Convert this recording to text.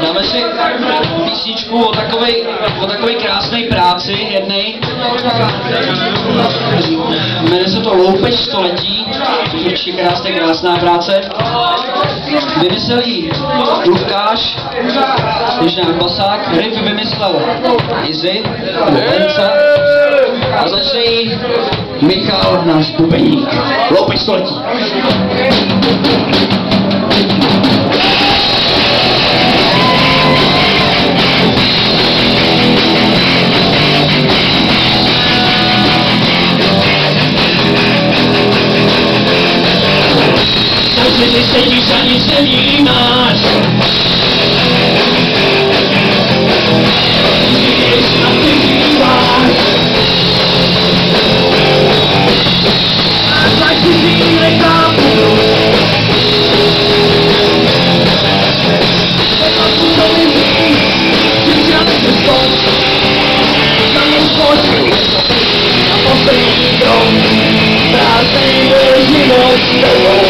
Dáme si písničku o takové krásné práci jednej. Jmenuje se to Loupež století, což je určitě krásná práce. Vymyslel ji Lukáš, Ježán Basák, riff vymyslel Izzy, Lenca, a začne ji Michal, náš bubeník. Loupež století. Když sedíš a nic nevnímáš, když na ty díváš a tak si chvíli chápu, a tu to vidí, když já nechci spod, za mnou skočil na poslední drom, prázdnej byl život s tebou.